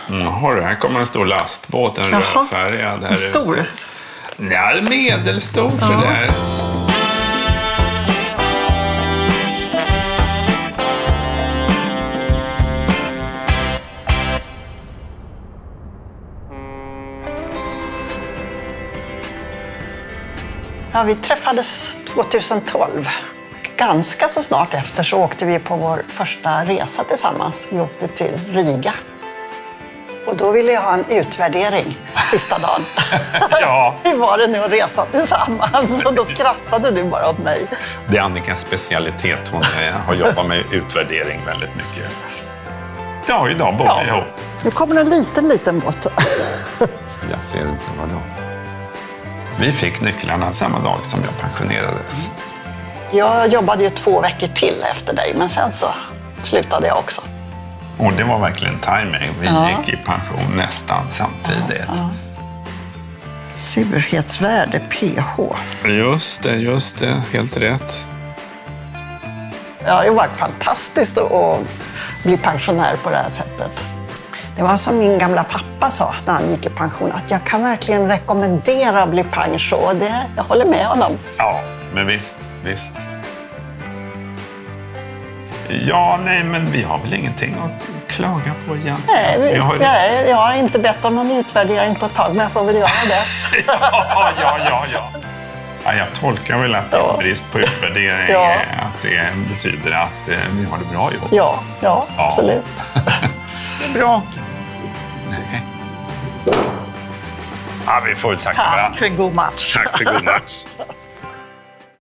Hörru, här kommer en stor lastbåt, en rödfärgad. En stor? Ja, medelstor sådär. Ja, vi träffades 2012. Ganska så snart efter så åkte vi på vår första resa tillsammans. Vi åkte till Riga. Och då ville jag ha en utvärdering sista dagen. Ja. Hur var det nu att resa tillsammans? Och då skrattade du bara åt mig. Det är Annikas specialitet. Hon har jobbat med utvärdering väldigt mycket. Ja, idag bor vi ihop. Nu kommer en liten båt. Jag ser inte vad då. Vi fick nycklarna samma dag som jag pensionerades. Jag jobbade ju 2 veckor till efter dig, men sen så slutade jag också. Och det var verkligen timing. Vi gick i pension nästan samtidigt. Surhetsvärde, pH. Just det. Helt rätt. Ja, det har varit fantastiskt att bli pensionär på det här sättet. Det var som min gamla pappa sa när han gick i pension, att jag kan verkligen rekommendera att bli pension. Jag håller med honom. Ja, men visst. Ja, nej, men vi har väl ingenting att klaga på igen. Nej, jag har inte bett om någon utvärdering på ett tag, men jag får väl göra det. Ja, jag tolkar väl att det är brist på utvärdering, att det betyder att vi har det bra ihop. Ja, absolut. Det är bra. Nej. Ja, vi får tacka varandra. Tack för god match. Tack för god match.